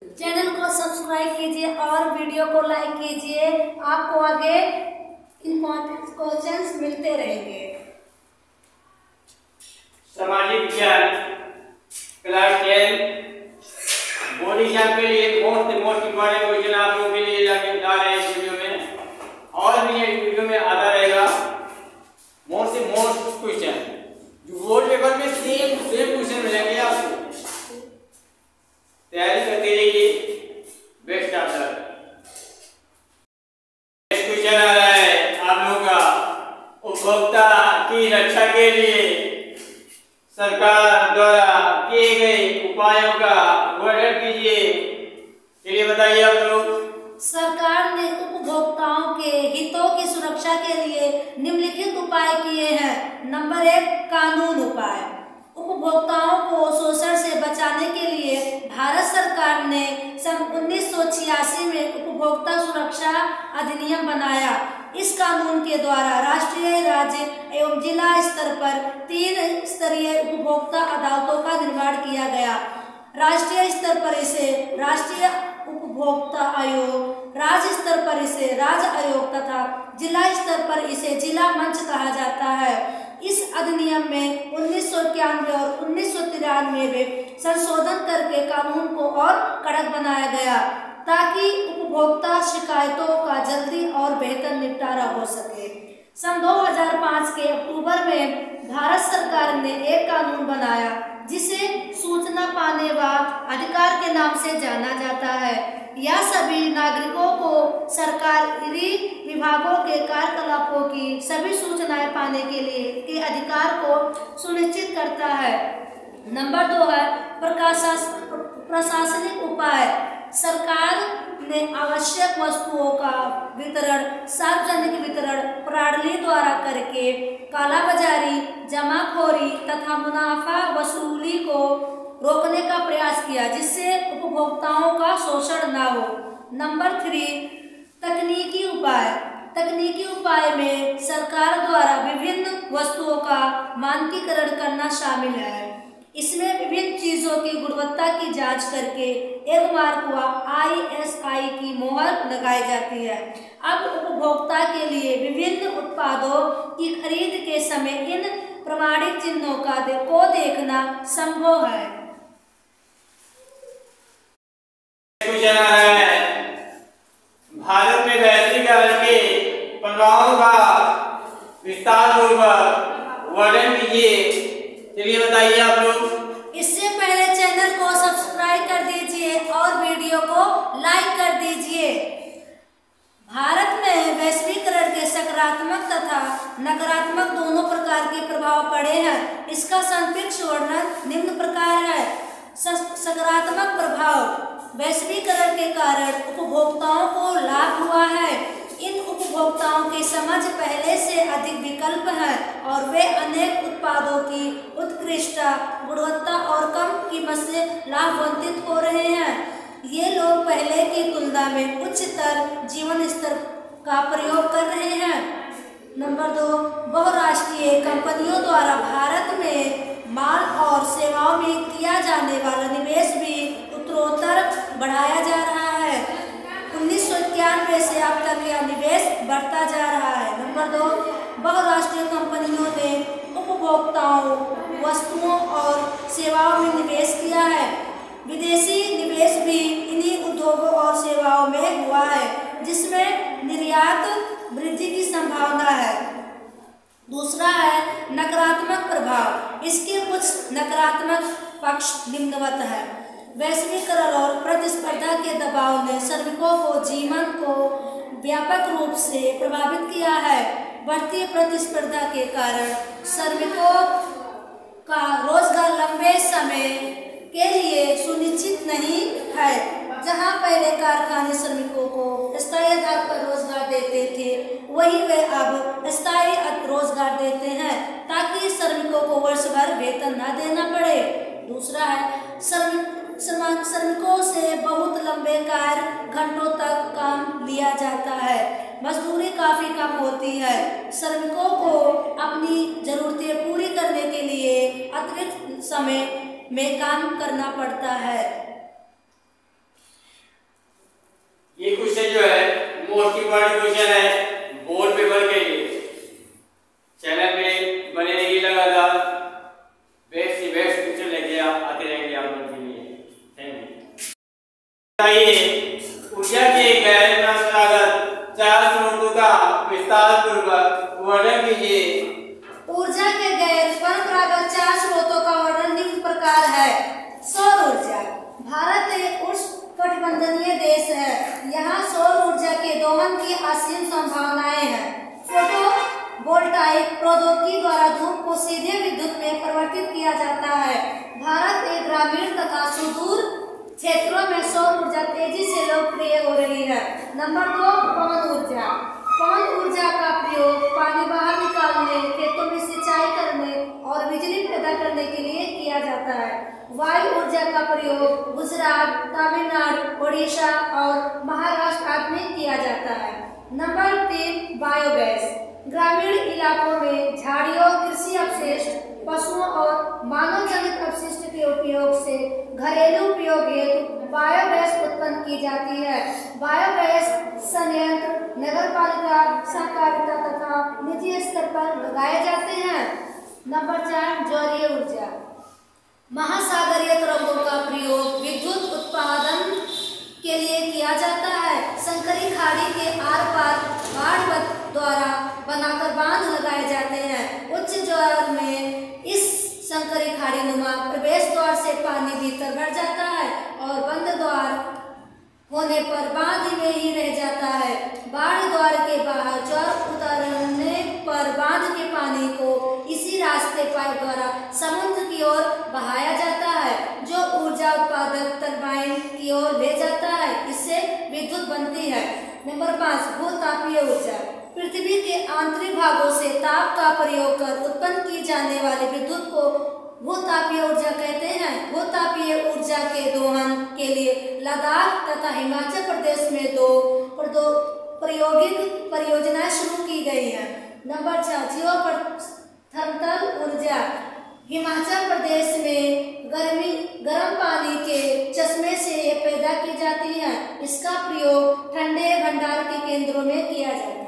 Channel को subscribe कीजिए और वीडियो को लाइक कीजिए। आपको आगे इम्पोर्टेंट क्वेश्चंस मिलते रहेंगे। सामाजिक विज्ञान क्लास 10 बोर्ड एग्जाम के लिए मोस्ट इम्पोर्टेंट क्वेश्चन आप लोगों के लिए लाके बता रहे हैं इस वीडियो में, और भी ये वीडियो में आता रहेगा। मोस्ट क्वेश्चन जो बोर्ड पेपर में सेम क्वेश्चन मिलेंगे आपको, तैयारी करते रहिए। Best of luck. क्वेश्चन आ रहा है आप लोगों का, उपभोक्ता की रक्षा के लिए सरकार द्वारा किए गए उपायों का वर्णन कीजिए। चलिए बताइए आप लोग। सरकार ने उपभोक्ताओं के हितों की सुरक्षा के लिए निम्नलिखित उपाय किए हैं। नंबर 1, कानून उपाय। उपभोक्ताओं को शोषण से बचाने के लिए भारत सरकार ने सन 1986 में उपभोक्ता सुरक्षा अधिनियम बनाया। इस कानून के द्वारा राष्ट्रीय, राज्य एवं जिला स्तर पर 3 स्तरीय उपभोक्ता अदालतों का निर्माण किया गया। राष्ट्रीय स्तर पर इसे राष्ट्रीय उपभोक्ता आयोग, राज्य स्तर पर इसे राज्य आयोग तथा जिला स्तर पर इसे जिला मंच कहा जाता है। इस अधिनियम में 1991 और 1993 में संशोधन करके कानून को और कड़क बनाया गया ताकि उपभोक्ता शिकायतों का जल्दी और बेहतर निपटारा हो सके। सन 2005 के अक्टूबर में भारत सरकार ने एक कानून बनाया जिसे सूचना पाने व अधिकार के नाम से जाना जाता है। यह सभी नागरिकों को सरकारी विभागों के कार्यकलापों की सभी सूचनाएं पाने के लिए के अधिकार को सुनिश्चित करता है। नंबर 2 है प्रशासनिक उपाय। सरकार ने आवश्यक वस्तुओं का वितरण सार्वजनिक वितरण प्रणाली द्वारा करके कालाबाजारी, जमाखोरी तथा मुनाफा वसूली को रोकने का प्रयास किया जिससे उपभोक्ताओं का शोषण न हो। नंबर 3, तकनीकी उपाय। तकनीकी उपाय में सरकार द्वारा विभिन्न वस्तुओं का मानकीकरण करना शामिल है। इसमें विभिन्न चीजों की गुणवत्ता की जांच करके एक मार्क व ISI की मोहर लगाई जाती है। अब उपभोक्ता के लिए विभिन्न उत्पादों की खरीद के समय इन प्रमाणित चिन्हों को देखना संभव है। क्वेश्चन आ रहा है, भारत में वैश्वीकरण के प्रभावों का विस्तार पूर्वक वर्णन कीजिए। चलिए बताइए आप लोग। इससे पहले चैनल को सब्सक्राइब कर दीजिए और वीडियो को लाइक कर दीजिए। भारत में वैश्वीकरण के सकारात्मक तथा नकारात्मक दोनों प्रकार के प्रभाव पड़े हैं। इसका संक्षिप्त वर्णन निम्न प्रकार है। सकारात्मक प्रभाव। वैश्वीकरण के कारण उपभोक्ताओं को लाभ हुआ है। इन उपभोक्ताओं की समझ पहले से अधिक विकल्प है और वे अनेक उत्पादों की उत्कृष्ट गुणवत्ता और कम कीमत से लाभान्वित हो रहे हैं। ये लोग पहले की तुलना में उच्चतर जीवन स्तर का प्रयोग कर रहे हैं। नंबर 2, बहुराष्ट्रीय कंपनियों द्वारा भारत में माल और सेवाओं में किया जाने वाला निवेश भी उत्तरोत्तर बढ़ाया जा रहा है। 1991 से अब तक यह निवेश बढ़ता जा रहा है। नंबर 2, बहुराष्ट्रीय कंपनियों ने उपभोक्ताओं, वस्तुओं और सेवाओं में निवेश किया है। विदेशी निवेश भी इन्हीं उद्योगों और सेवाओं में हुआ है जिसमें निर्यात वृद्धि की संभावना है। दूसरा है नकारात्मक प्रभाव। इसके कुछ नकारात्मक पक्ष निम्नवत है। वैश्वीकरण और प्रतिस्पर्धा के दबाव ने श्रमिकों को जीवन को व्यापक रूप से प्रभावित किया है। बढ़ती प्रतिस्पर्धा के कारण श्रमिकों का रोजगार लंबे समय के लिए सुनिश्चित नहीं है। जहां पहले कारखाने श्रमिकों को स्थायी आधार पर रोजगार देते थे, वही वे अब स्थायी रोजगार देते हैं ताकि श्रमिकों को वर्ष भर वेतन न देना पड़े। दूसरा है श्रमिकों से बहुत लंबे कार्य घंटों तक काम लिया जाता है। मजदूरी काफी कम होती है। श्रमिकों को अपनी जरूरतें पूरी करने के लिए अतिरिक्त समय में काम करना पड़ता है। ऊर्जा के गैर परंपरागत 4 स्रोतों का विस्तार पूर्वक वर्णन कीजिए। ऊर्जा के गैर परंपरागत 4 स्रोतों का वर्णन निम्न प्रकार है। सौर ऊर्जा। भारत एक उष्णकटिबंधीय देश है। यहाँ सौर ऊर्जा के दोहन की असीम संभावनाएं हैं। फोटोवोल्टाइक प्रौद्योगिकी द्वारा धूप को सीधे विद्युत में परिवर्तित किया जाता है। भारत के ग्रामीण तथा सुदूर क्षेत्रों में सौर ऊर्जा तेजी से लोकप्रिय हो रही है। नंबर 2, पवन ऊर्जा। पवन ऊर्जा का प्रयोग पानी बाहर निकालने, खेतों में सिंचाई करने और बिजली पैदा करने के लिए किया जाता है। वायु ऊर्जा का प्रयोग गुजरात, तमिलनाडु, ओडिशा और महाराष्ट्र आदि में किया जाता है। Number 3, biogas. ग्रामीण इलाकों में झाड़ियों, कृषि अपशिष्ट, पशुओं और मानव जनित अपशिष्ट के उपयोग से घरेलू उपयोग हेतु बायोगैस उत्पन्न की जाती है। बायोगैस संयंत्र नगरपालिका, सहकारिता तथा निजी स्तर पर लगाए जाते हैं। नंबर 4, जलीय ऊर्जा। महासागरीय तरंगों का प्रयोग विद्युत उत्पादन के लिए किया जाता है। संकरी खाड़ी के आर पार बाढ़ द्वारा बनाकर बांध लगाए जाते हैं। उच्च ज्वार में इस संकरी खाड़ी नुमा प्रवेश द्वार से पानी भीतर भर जाता है और बंद द्वार होने पर बांध में ही रह जाता है। बाढ़ द्वार के बाहर ज्वार उतरने पर बांध के पानी को इसी रास्ते पाइप द्वारा समुद्र की ओर बहाया जाता है, जो ऊर्जा उत्पादक टरबाइन की ओर ले जाता है। इससे विद्युत बनती है। नंबर 5, भूतापीय ऊर्जा। पृथ्वी के आंतरिक भागों से ताप का प्रयोग कर उत्पन्न की जाने वाली विद्युत को भूतापीय ऊर्जा कहते हैं। भूतापीय ऊर्जा के दोहन के लिए लद्दाख तथा हिमाचल प्रदेश में 2 प्रायोगिक परियोजनाएं शुरू की गई हैं। नंबर 4, जियोथर्मल ऊर्जा। हिमाचल प्रदेश में गर्म पानी के चश्मे से पैदा की जाती है। इसका प्रयोग ठंडे भंडार के केंद्रों में किया जाता है।